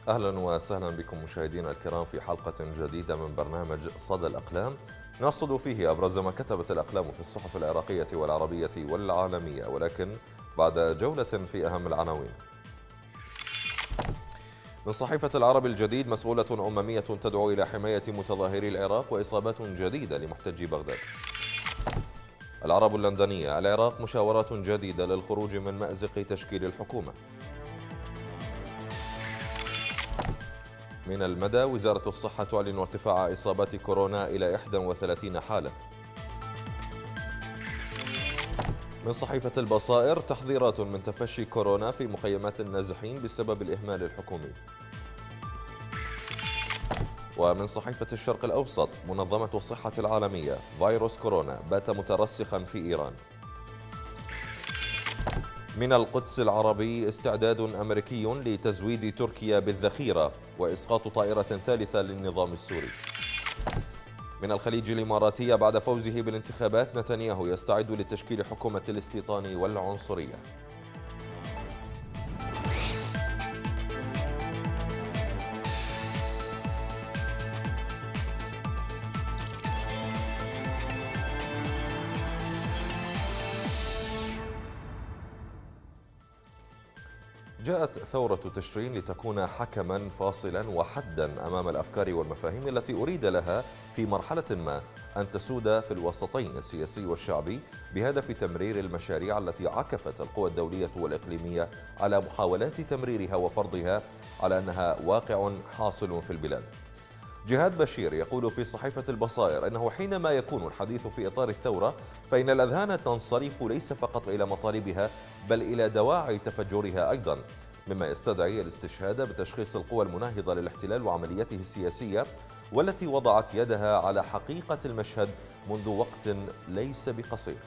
أهلا وسهلا بكم مشاهدينا الكرام في حلقة جديدة من برنامج صدى الأقلام، نرصد فيه أبرز ما كتبت الأقلام في الصحف العراقية والعربية والعالمية، ولكن بعد جولة في أهم العناوين. من صحيفة العرب الجديد: مسؤولة أممية تدعو إلى حماية متظاهري العراق وإصابات جديدة لمحتجي بغداد. العرب اللندنية: العراق مشاورات جديدة للخروج من مأزق تشكيل الحكومة. من المدى: وزارة الصحة تعلن ارتفاع إصابات كورونا إلى 31 حالة. من صحيفة البصائر: تحذيرات من تفشي كورونا في مخيمات النازحين بسبب الإهمال الحكومي. ومن صحيفة الشرق الأوسط: منظمة الصحة العالمية: فيروس كورونا بات مترسخا في إيران. من القدس العربي: استعداد أمريكي لتزويد تركيا بالذخيرة وإسقاط طائرة ثالثة للنظام السوري. من الخليج الإماراتي: بعد فوزه بالانتخابات نتنياهو يستعد لتشكيل حكومة الاستيطان والعنصرية. جاءت ثورة تشرين لتكون حكما فاصلا وحدا أمام الأفكار والمفاهيم التي أريد لها في مرحلة ما أن تسود في الوسطين السياسي والشعبي، بهدف تمرير المشاريع التي عكفت القوى الدولية والإقليمية على محاولات تمريرها وفرضها على أنها واقع حاصل في البلاد. جهاد بشير يقول في صحيفة البصائر أنه حينما يكون الحديث في إطار الثورة فإن الأذهان تنصرف ليس فقط إلى مطالبها بل إلى دواعي تفجرها أيضا، مما يستدعي الاستشهاد بتشخيص القوى المناهضة للاحتلال وعمليته السياسية والتي وضعت يدها على حقيقة المشهد منذ وقت ليس بقصير.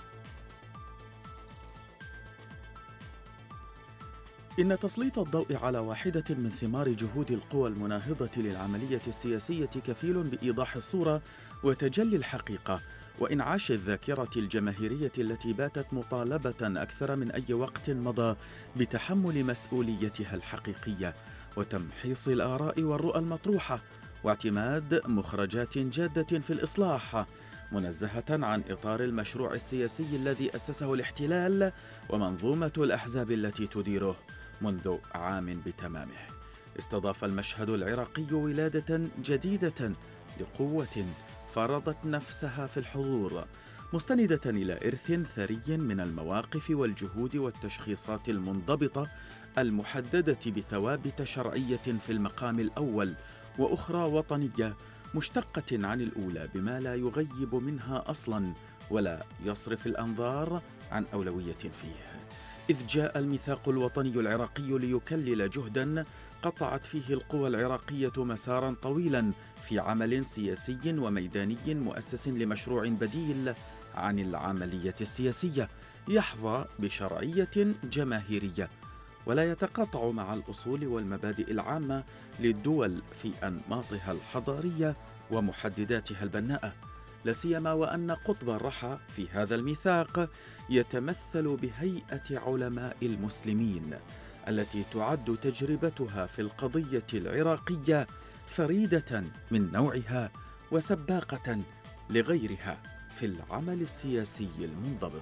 إن تسليط الضوء على واحدة من ثمار جهود القوى المناهضة للعملية السياسية كفيل بإيضاح الصورة وتجلي الحقيقة وإنعاش الذاكرة الجماهيرية التي باتت مطالبة أكثر من أي وقت مضى بتحمل مسؤوليتها الحقيقية وتمحيص الآراء والرؤى المطروحة واعتماد مخرجات جادة في الإصلاح، منزهة عن إطار المشروع السياسي الذي أسسه الاحتلال ومنظومة الأحزاب التي تديره منذ عام بتمامه. استضاف المشهد العراقي ولادة جديدة لقوة فرضت نفسها في الحضور، مستندة إلى إرث ثري من المواقف والجهود والتشخيصات المنضبطة المحددة بثوابت شرعية في المقام الأول، وأخرى وطنية مشتقة عن الأولى بما لا يغيب منها أصلا ولا يصرف الأنظار عن أولوية فيه. إذ جاء الميثاق الوطني العراقي ليكلل جهدا قطعت فيه القوى العراقية مسارا طويلا في عمل سياسي وميداني مؤسس لمشروع بديل عن العملية السياسية يحظى بشرعية جماهيرية ولا يتقاطع مع الأصول والمبادئ العامة للدول في أنماطها الحضارية ومحدداتها البناءة، لا سيما وأن قطب الرحى في هذا الميثاق يتمثل بهيئة علماء المسلمين التي تعد تجربتها في القضية العراقية فريدة من نوعها وسباقة لغيرها في العمل السياسي المنضبط.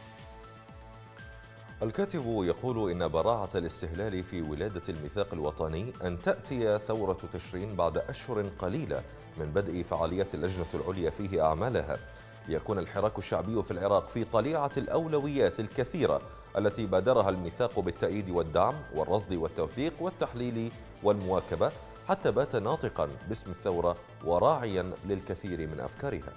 الكاتب يقول إن براعة الاستهلال في ولادة الميثاق الوطني أن تأتي ثورة تشرين بعد أشهر قليلة من بدء فعاليات اللجنة العليا فيه أعمالها، ليكون الحراك الشعبي في العراق في طليعة الأولويات الكثيرة التي بادرها الميثاق بالتأييد والدعم والرصد والتوثيق والتحليل والمواكبة، حتى بات ناطقا باسم الثورة وراعيا للكثير من أفكارها.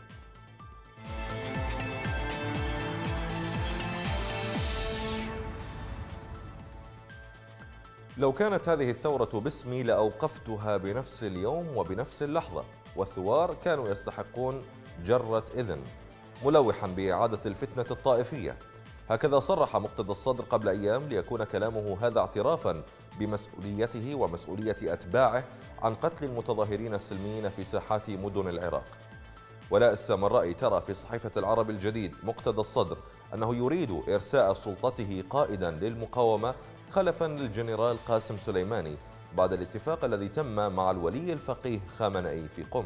لو كانت هذه الثورة باسمي لأوقفتها بنفس اليوم وبنفس اللحظة، والثوار كانوا يستحقون جرة إذن، ملوحا بإعادة الفتنة الطائفية. هكذا صرح مقتدى الصدر قبل أيام، ليكون كلامه هذا اعترافا بمسؤوليته ومسؤولية أتباعه عن قتل المتظاهرين السلميين في ساحات مدن العراق. ولاء السامرائي ترى في صحيفة العرب الجديد مقتدى الصدر أنه يريد إرساء سلطته قائدا للمقاومة خلفا للجنرال قاسم سليماني، بعد الاتفاق الذي تم مع الولي الفقيه خامنئي في قم.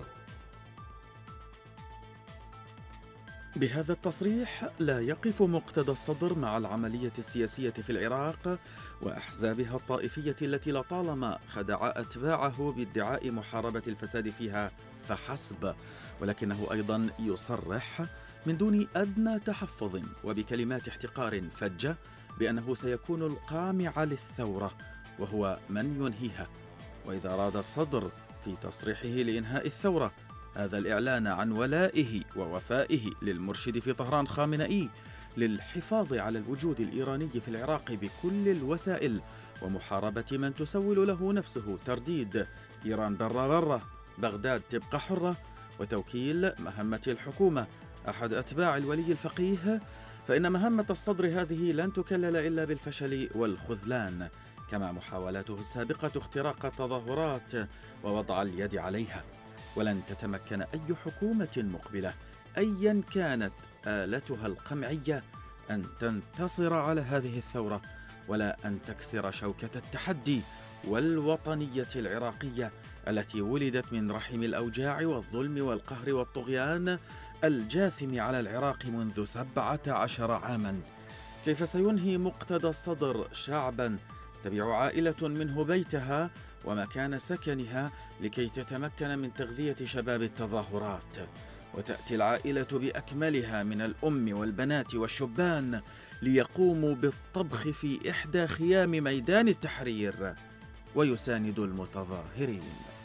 بهذا التصريح لا يقف مقتدى الصدر مع العملية السياسية في العراق وأحزابها الطائفية التي لطالما خدع أتباعه بادعاء محاربة الفساد فيها فحسب، ولكنه أيضا يصرح من دون أدنى تحفظ وبكلمات احتقار فجة بأنه سيكون القامع للثورة وهو من ينهيها. وإذا أراد الصدر في تصريحه لإنهاء الثورة هذا الإعلان عن ولائه ووفائه للمرشد في طهران خامنئي للحفاظ على الوجود الإيراني في العراق بكل الوسائل ومحاربة من تسول له نفسه ترديد إيران برا برا بغداد تبقى حرة وتوكيل مهمة الحكومة أحد أتباع الولي الفقيه، فإن مهمة الصدر هذه لن تكلل إلا بالفشل والخذلان، كما محاولاته السابقة اختراق التظاهرات ووضع اليد عليها. ولن تتمكن أي حكومة مقبلة أيا كانت آلتها القمعية أن تنتصر على هذه الثورة ولا أن تكسر شوكة التحدي والوطنية العراقية التي ولدت من رحم الأوجاع والظلم والقهر والطغيان الجاثم على العراق منذ 17 عاما. كيف سينهي مقتدى الصدر شعبا تبيع عائلة منه بيتها ومكان سكنها لكي تتمكن من تغذية شباب التظاهرات، وتأتي العائلة بأكملها من الأم والبنات والشبان ليقوموا بالطبخ في إحدى خيام ميدان التحرير ويساندوا المتظاهرين؟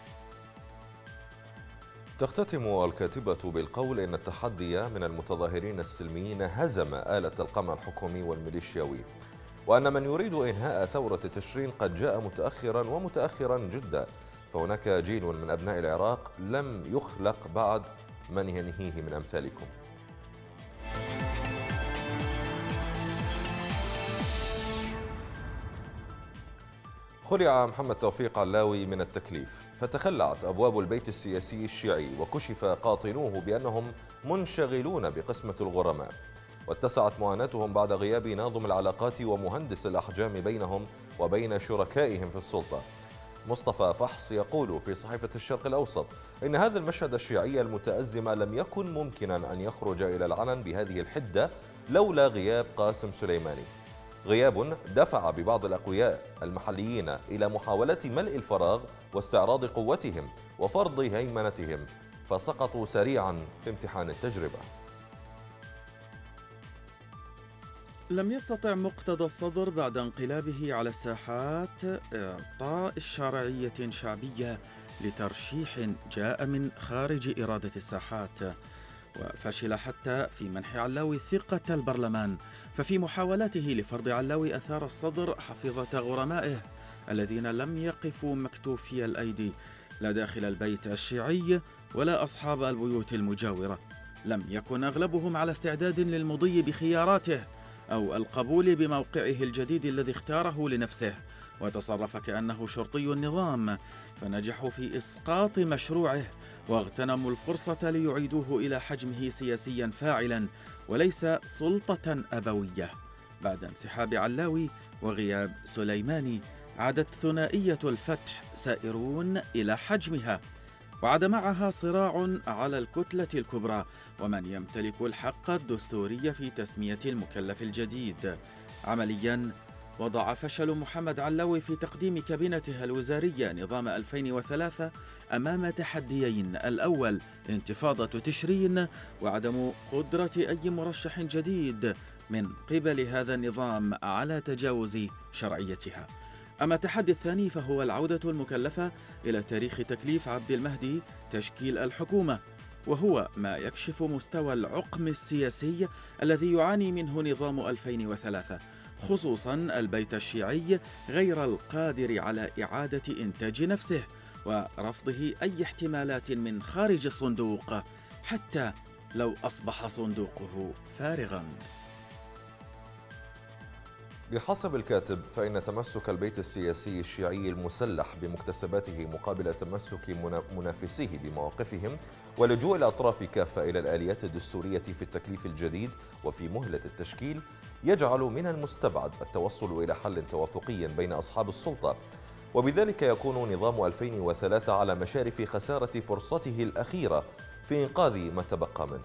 تختتم الكاتبة بالقول إن التحدي من المتظاهرين السلميين هزم آلة القمع الحكومي والميليشياوي، وأن من يريد إنهاء ثورة تشرين قد جاء متأخرا جدا، فهناك جيل من أبناء العراق لم يخلق بعد من ينهيه من أمثالكم. خلع محمد توفيق علاوي من التكليف، فتخلعت أبواب البيت السياسي الشيعي وكشف قاطنوه بأنهم منشغلون بقسمة الغرماء، واتسعت معاناتهم بعد غياب ناظم العلاقات ومهندس الأحجام بينهم وبين شركائهم في السلطة. مصطفى فحص يقول في صحيفة الشرق الأوسط إن هذا المشهد الشيعي المتأزم لم يكن ممكنا أن يخرج إلى العلن بهذه الحدة لولا غياب قاسم سليماني، غياب دفع ببعض الأقوياء المحليين إلى محاولة ملء الفراغ واستعراض قوتهم وفرض هيمنتهم، فسقطوا سريعا في امتحان التجربة. لم يستطع مقتدى الصدر بعد انقلابه على الساحات إعطاء الشرعية شعبية لترشيح جاء من خارج إرادة الساحات، وفشل حتى في منح علاوي ثقة البرلمان، ففي محاولاته لفرض علاوي أثار الصدر حفيظة غرمائه الذين لم يقفوا مكتوفي الأيدي لا داخل البيت الشيعي ولا أصحاب البيوت المجاورة. لم يكن أغلبهم على استعداد للمضي بخياراته أو القبول بموقعه الجديد الذي اختاره لنفسه، وتصرف كأنه شرطي النظام، فنجحوا في إسقاط مشروعه واغتنموا الفرصة ليعيدوه إلى حجمه سياسيا فاعلا وليس سلطة أبوية. بعد انسحاب علاوي وغياب سليماني عادت ثنائية الفتح سائرون إلى حجمها، وعاد معها صراع على الكتلة الكبرى ومن يمتلك الحق الدستوري في تسمية المكلف الجديد. عمليا وضع فشل محمد علاوي في تقديم كابينته الوزارية نظام 2003 أمام تحديين: الأول انتفاضة تشرين وعدم قدرة أي مرشح جديد من قبل هذا النظام على تجاوز شرعيتها. أما التحدي الثاني فهو العودة المكلفة إلى تاريخ تكليف عبد المهدي تشكيل الحكومة، وهو ما يكشف مستوى العقم السياسي الذي يعاني منه نظام 2003، خصوصا البيت الشيعي غير القادر على إعادة إنتاج نفسه ورفضه أي احتمالات من خارج الصندوق حتى لو أصبح صندوقه فارغا. بحسب الكاتب فإن تمسك البيت السياسي الشيعي المسلح بمكتسباته مقابل تمسك منافسيه بمواقفهم ولجوء الأطراف كافة إلى الآليات الدستورية في التكليف الجديد وفي مهلة التشكيل يجعل من المستبعد التوصل إلى حل توافقي بين أصحاب السلطة، وبذلك يكون نظام 2003 على مشارف خسارة فرصته الأخيرة في إنقاذ ما تبقى منه.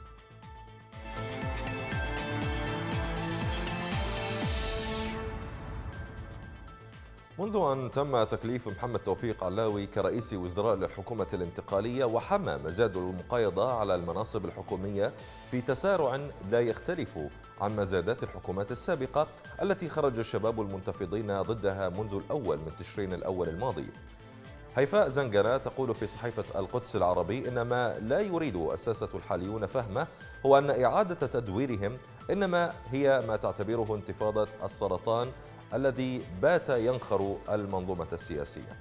منذ أن تم تكليف محمد توفيق علاوي كرئيس وزراء للحكومة الانتقالية وحمى مزاد المقايضة على المناصب الحكومية في تسارع لا يختلف عن مزادات الحكومات السابقة التي خرج الشباب المنتفضين ضدها منذ الأول من تشرين الأول الماضي. هيفاء زنجنة تقول في صحيفة القدس العربي إن ما لا يريد الساسة الحاليون فهمه هو أن إعادة تدويرهم إنما هي ما تعتبره انتفاضة السرطان الذي بات ينخر المنظومة السياسية.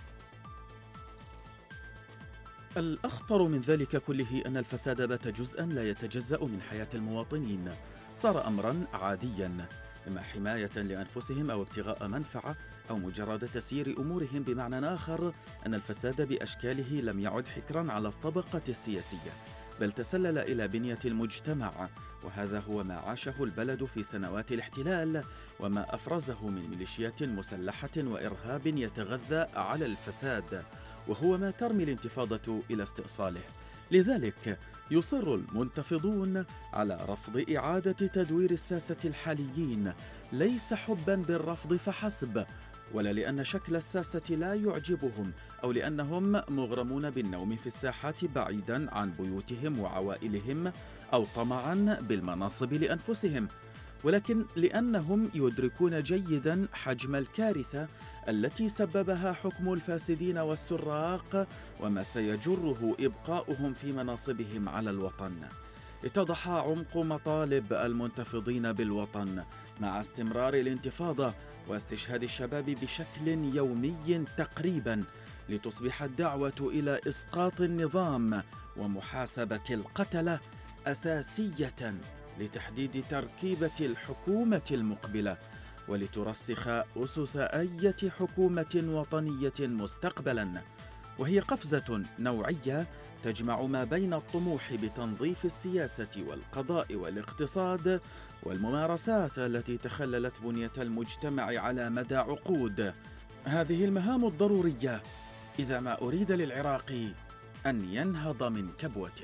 الأخطر من ذلك كله أن الفساد بات جزءاً لا يتجزأ من حياة المواطنين، صار أمراً عادياً، إما حماية لأنفسهم أو ابتغاء منفعة أو مجرد تسيير أمورهم. بمعنى آخر أن الفساد بأشكاله لم يعد حكراً على الطبقة السياسية، بل تسلل إلى بنية المجتمع، وهذا هو ما عاشه البلد في سنوات الاحتلال وما أفرزه من ميليشيات مسلحة وإرهاب يتغذى على الفساد، وهو ما ترمي الانتفاضة إلى استئصاله. لذلك يصر المنتفضون على رفض إعادة تدوير الساسة الحاليين، ليس حبا بالرفض فحسب، ولا لأن شكل الساسة لا يعجبهم أو لأنهم مغرمون بالنوم في الساحات بعيدا عن بيوتهم وعوائلهم أو طمعا بالمناصب لأنفسهم، ولكن لأنهم يدركون جيدا حجم الكارثة التي سببها حكم الفاسدين والسراق وما سيجره إبقاؤهم في مناصبهم على الوطن. اتضح عمق مطالب المنتفضين بالوطن مع استمرار الانتفاضة واستشهاد الشباب بشكل يومي تقريبا، لتصبح الدعوة إلى إسقاط النظام ومحاسبة القتلة أساسية لتحديد تركيبة الحكومة المقبلة، ولترسخ أسس أي حكومة وطنية مستقبلا. وهي قفزة نوعية تجمع ما بين الطموح بتنظيف السياسة والقضاء والاقتصاد والممارسات التي تخللت بنية المجتمع على مدى عقود. هذه المهام الضرورية إذا ما أريد للعراق أن ينهض من كبوته.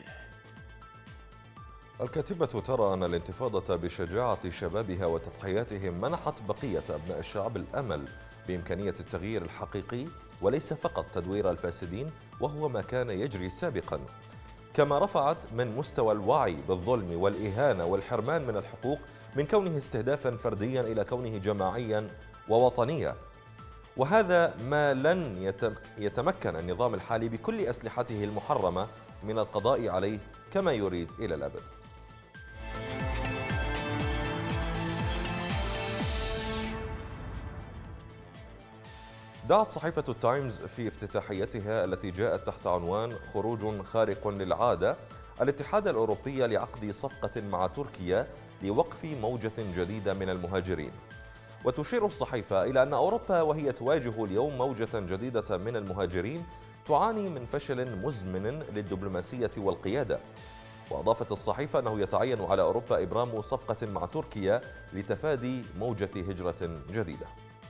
الكاتبة ترى أن الانتفاضة بشجاعة شبابها وتضحياتهم منحت بقية أبناء الشعب الأمل بإمكانية التغيير الحقيقي وليس فقط تدوير الفاسدين وهو ما كان يجري سابقا، كما رفعت من مستوى الوعي بالظلم والإهانة والحرمان من الحقوق من كونه استهدافا فرديا إلى كونه جماعيا ووطنيا، وهذا ما لن يتمكن النظام الحالي بكل أسلحته المحرمة من القضاء عليه كما يريد إلى الأبد. دعت صحيفة التايمز في افتتاحيتها التي جاءت تحت عنوان خروج خارق للعادة الاتحاد الأوروبي لعقد صفقة مع تركيا لوقف موجة جديدة من المهاجرين. وتشير الصحيفة إلى أن أوروبا وهي تواجه اليوم موجة جديدة من المهاجرين تعاني من فشل مزمن للدبلوماسية والقيادة. وأضافت الصحيفة أنه يتعين على أوروبا إبرام صفقة مع تركيا لتفادي موجة هجرة جديدة.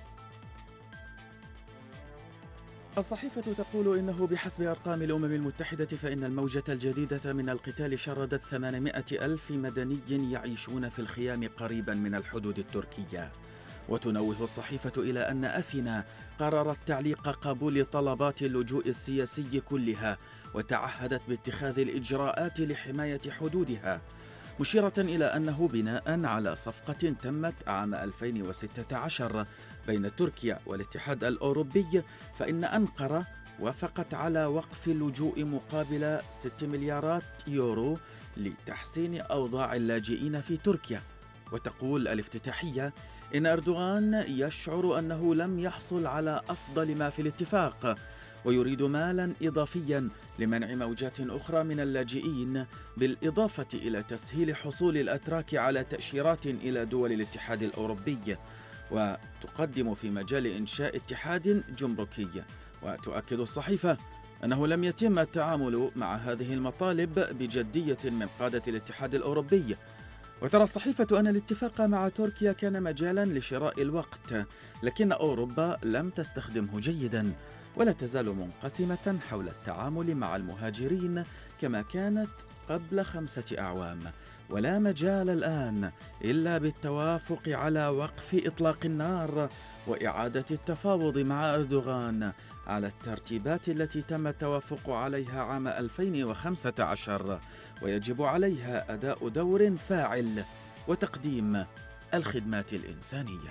الصحيفة تقول إنه بحسب أرقام الأمم المتحدة فإن الموجة الجديدة من القتال شردت 800 ألف مدني يعيشون في الخيام قريبا من الحدود التركية. وتنوه الصحيفة إلى أن أثينا قررت تعليق قبول طلبات اللجوء السياسي كلها وتعهدت باتخاذ الإجراءات لحماية حدودها، مشيرة إلى أنه بناء على صفقة تمت عام 2016 بين تركيا والاتحاد الأوروبي، فإن أنقرة وافقت على وقف اللجوء مقابل 6 مليارات يورو لتحسين أوضاع اللاجئين في تركيا. وتقول الافتتاحية إن أردوغان يشعر أنه لم يحصل على أفضل ما في الاتفاق، ويريد مالا إضافيا لمنع موجات أخرى من اللاجئين، بالإضافة إلى تسهيل حصول الأتراك على تأشيرات إلى دول الاتحاد الأوروبي، وتقدم في مجال إنشاء اتحاد جمركي. وتؤكد الصحيفة أنه لم يتم التعامل مع هذه المطالب بجدية من قادة الاتحاد الأوروبي، وترى الصحيفة أن الاتفاق مع تركيا كان مجالا لشراء الوقت، لكن أوروبا لم تستخدمه جيدا، ولا تزال منقسمة حول التعامل مع المهاجرين كما كانت قبل 5 أعوام. ولا مجال الآن إلا بالتوافق على وقف إطلاق النار وإعادة التفاوض مع أردوغان على الترتيبات التي تم التوافق عليها عام 2015، ويجب عليها أداء دور فاعل وتقديم الخدمات الإنسانية.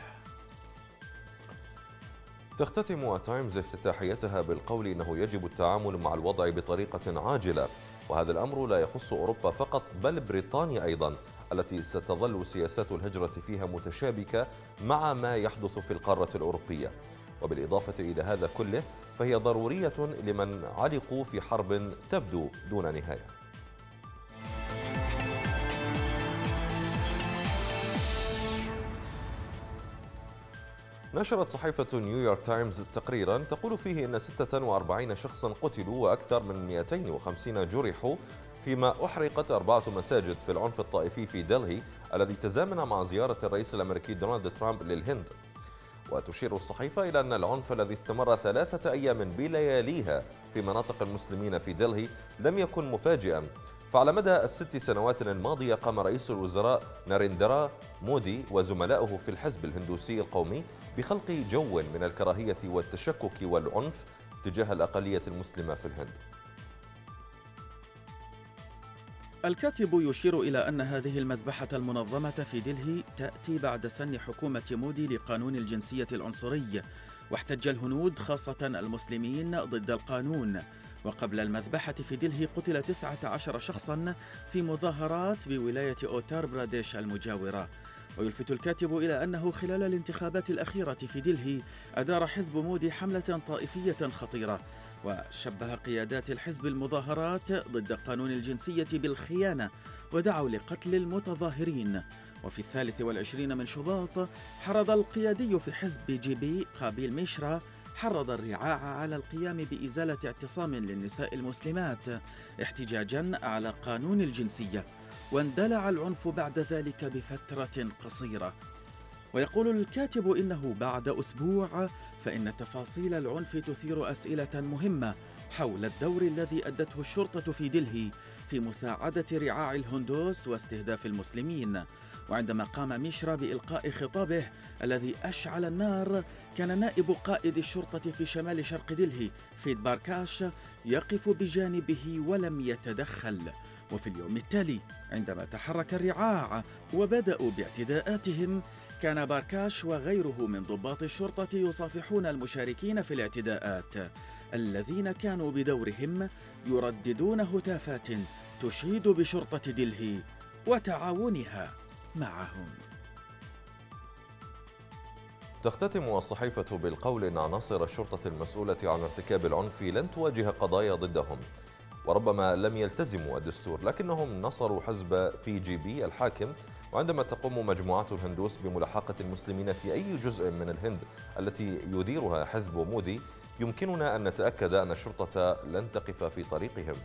تختتم تايمز افتتاحيتها بالقول إنه يجب التعامل مع الوضع بطريقة عاجلة، وهذا الأمر لا يخص أوروبا فقط بل بريطانيا أيضا، التي ستظل سياسات الهجرة فيها متشابكة مع ما يحدث في القارة الأوروبية. وبالإضافة إلى هذا كله فهي ضرورية لمن علقوا في حرب تبدو دون نهاية. نشرت صحيفة نيويورك تايمز تقريرا تقول فيه إن 46 شخصا قتلوا وأكثر من 250 جرحوا فيما أحرقت 4 مساجد في العنف الطائفي في دلهي الذي تزامن مع زيارة الرئيس الأمريكي دونالد ترامب للهند. وتشير الصحيفة إلى أن العنف الذي استمر 3 أيام بلياليها في مناطق المسلمين في دلهي لم يكن مفاجئا، فعلى مدى ال6 سنوات الماضية قام رئيس الوزراء ناريندرا مودي وزملائه في الحزب الهندوسي القومي بخلق جو من الكراهية والتشكك والعنف تجاه الأقلية المسلمة في الهند. الكاتب يشير إلى أن هذه المذبحة المنظمة في دلهي تأتي بعد سن حكومة مودي لقانون الجنسية العنصري، واحتج الهنود خاصة المسلمين ضد القانون. وقبل المذبحة في دلهي قتل 19 شخصا في مظاهرات بولاية أوتار براديش المجاورة. ويلفت الكاتب إلى أنه خلال الانتخابات الأخيرة في دلهي أدار حزب مودي حملة طائفية خطيرة، وشبه قيادات الحزب المظاهرات ضد قانون الجنسية بالخيانة، ودعوا لقتل المتظاهرين. وفي 23 من شباط حرض القيادي في حزب BJP قابيل ميشرا الرعاع على القيام بإزالة اعتصام للنساء المسلمات احتجاجا على قانون الجنسية، واندلع العنف بعد ذلك بفترة قصيرة. ويقول الكاتب إنه بعد أسبوع فإن تفاصيل العنف تثير أسئلة مهمة حول الدور الذي أدته الشرطة في دلهي في مساعدة رعاع الهندوس واستهداف المسلمين. وعندما قام ميشرا بإلقاء خطابه الذي أشعل النار، كان نائب قائد الشرطة في شمال شرق دلهي فيد باركاش يقف بجانبه ولم يتدخل. وفي اليوم التالي عندما تحرك الرعاع وبدأوا باعتداءاتهم، كان باركاش وغيره من ضباط الشرطة يصافحون المشاركين في الاعتداءات الذين كانوا بدورهم يرددون هتافات تشيد بشرطة دلهي وتعاونها معهم. تختتم الصحيفة بالقول إن عناصر الشرطة المسؤولة عن ارتكاب العنف لن تواجه قضايا ضدهم، وربما لم يلتزموا الدستور لكنهم نصروا حزب BJP الحاكم. وعندما تقوم مجموعات الهندوس بملاحقة المسلمين في أي جزء من الهند التي يديرها حزب مودي، يمكننا أن نتأكد أن الشرطة لن تقف في طريقهم.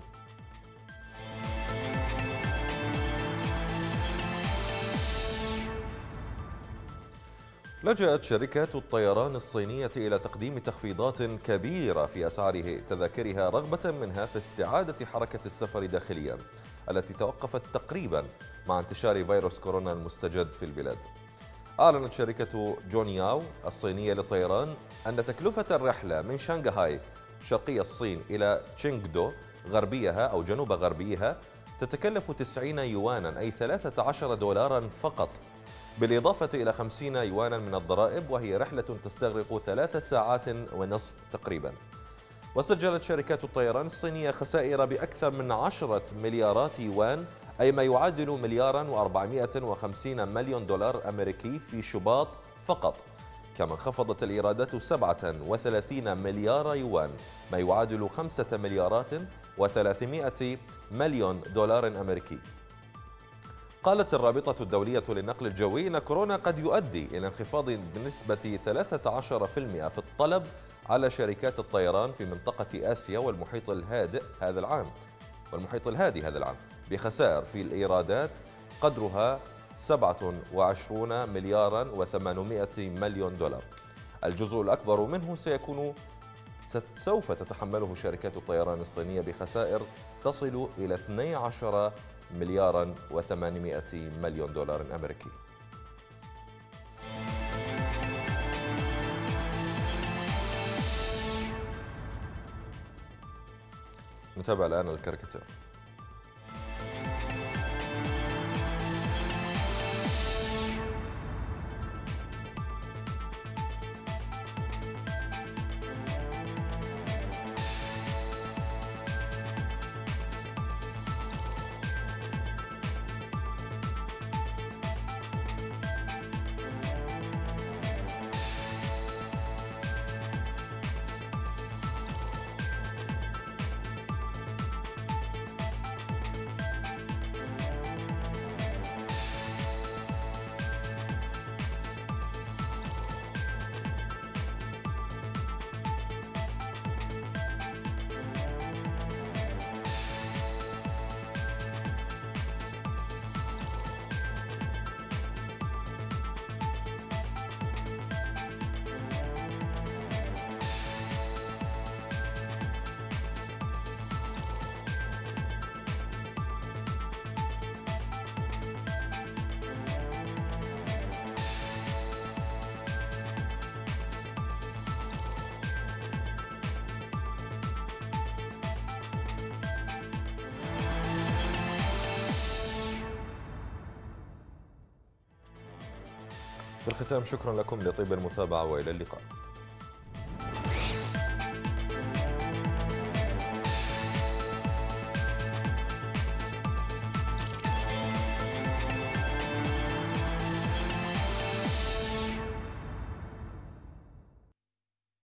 لجأت شركات الطيران الصينية إلى تقديم تخفيضات كبيرة في أسعار تذاكرها رغبة منها في استعادة حركة السفر داخليا التي توقفت تقريبا مع انتشار فيروس كورونا المستجد في البلاد. أعلنت شركة جونياو الصينية للطيران أن تكلفة الرحلة من شنغهاي شرقي الصين إلى تشينغدو غربيها أو جنوب غربيها تتكلف 90 يوانا أي 13 دولارا فقط، بالإضافة إلى 50 يوانا من الضرائب، وهي رحلة تستغرق 3 ساعات ونصف تقريبا. وسجلت شركات الطيران الصينية خسائر بأكثر من 10 مليارات يوان أي ما يعادل 1,450 مليون دولار أمريكي في شباط فقط. كما انخفضت الإيرادات 37 مليار يوان ما يعادل 5 مليارات و300 مليون دولار أمريكي. قالت الرابطة الدولية للنقل الجوي إن كورونا قد يؤدي إلى انخفاض بنسبة 13% في الطلب على شركات الطيران في منطقة آسيا والمحيط الهادئ هذا العام بخسائر في الإيرادات قدرها 27 مليارا و800 مليون دولار. الجزء الأكبر منه سوف تتحمله شركات الطيران الصينية بخسائر تصل إلى 12 مليارا و800 مليون دولار أمريكي. نتابع الآن الكاريكاتير. في الختام شكرا لكم لطيب المتابعة وإلى اللقاء.